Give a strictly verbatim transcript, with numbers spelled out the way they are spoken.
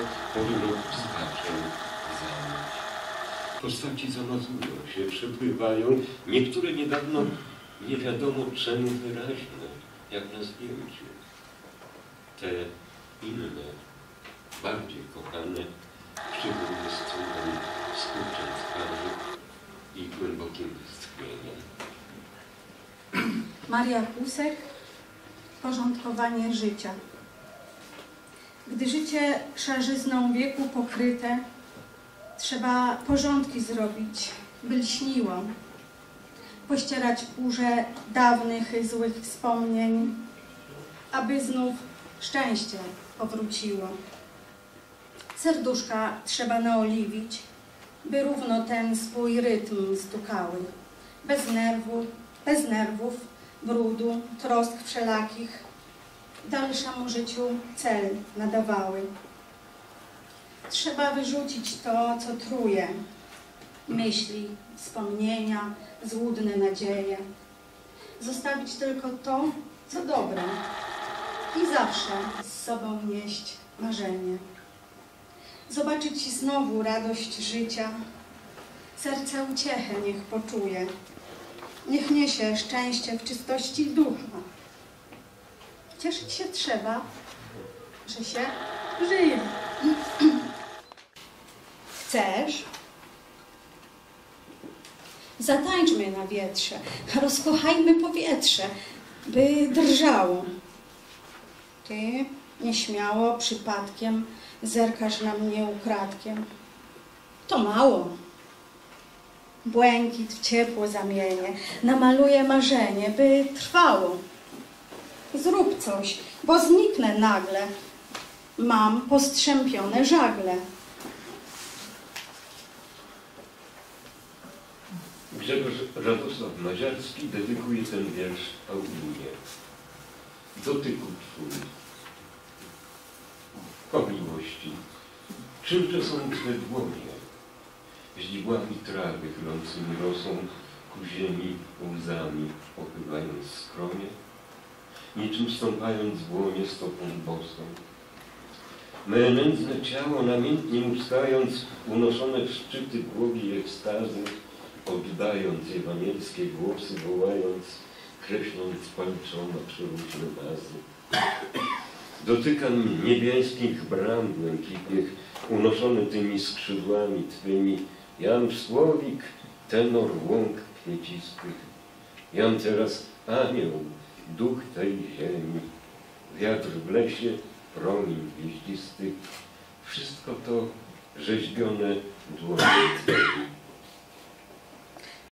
powinno wskaczem zająć. Postaci zamazują się, przepływają, niektóre niedawno nie wiadomo czemu wyraźne, jak na zdjęciu. Te inne, bardziej kochane, przybyły z cudem skurczem twarzy i głębokim westchnieniem. Maria Husek, porządkowanie życia. Gdy życie szarzyzną wieku pokryte, trzeba porządki zrobić, by lśniło, pościerać kurze dawnych złych wspomnień, aby znów szczęście powróciło. Serduszka trzeba naoliwić, by równo ten swój rytm stukały, bez nerwu, bez nerwów, brudu, trosk wszelakich, dalszemu życiu cel nadawały. Trzeba wyrzucić to, co truje, myśli, wspomnienia, złudne nadzieje. Zostawić tylko to, co dobre i zawsze z sobą nieść marzenie. Zobaczyć znowu radość życia, serce uciechę niech poczuje, niech niesie szczęście w czystości ducha. Cieszyć się trzeba, że się żyje. Chcesz? Zatańczmy na wietrze, rozkochajmy powietrze, by drżało. Ty nieśmiało, przypadkiem zerkasz na mnie ukradkiem. To mało. Błękit w ciepło zamienię, namaluję marzenie, by trwało. Zrób coś, bo zniknę nagle. Mam postrzępione żagle. Grzegorz Radosław Maziarski dedykuje ten wiersz Paulinie. Dotyku Twój. O miłości, czymże są Twe dłonie? Źdźbłami trawy chylącymi rosą ku ziemi łzami opływając skronie, niczym stąpając w łonie stopą bosą. Me nędzne ciało namiętnie muskając, unoszone w szczyty błogiej ekstazy, oddając ewanielskie głosy, wołając, kreśląc palczoma przeróżne nazy. Dotykam niebieskich bram błękitnych, unoszony tymi skrzydłami Twymi, jam słowik, tenor łąk kwiecistych, jam teraz anioł, duch tej ziemi, wiatr w lesie, promień gwieździsty, wszystko to rzeźbione dłoni Twymi.